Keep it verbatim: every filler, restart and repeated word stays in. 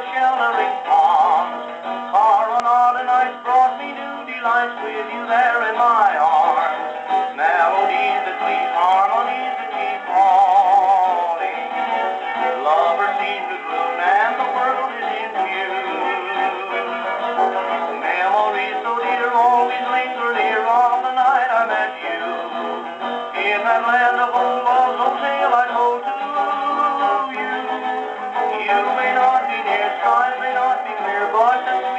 sheltering palms. Coronado nights brought me new delights with you there in my arms. Melodies that please, harmonies that keep falling. Lovers seem to croon and the world is in tune. Memories so dear always linger near on the night I met you. In that land of old love's old tale I told to you. You may not be near, skies may not be clear, but the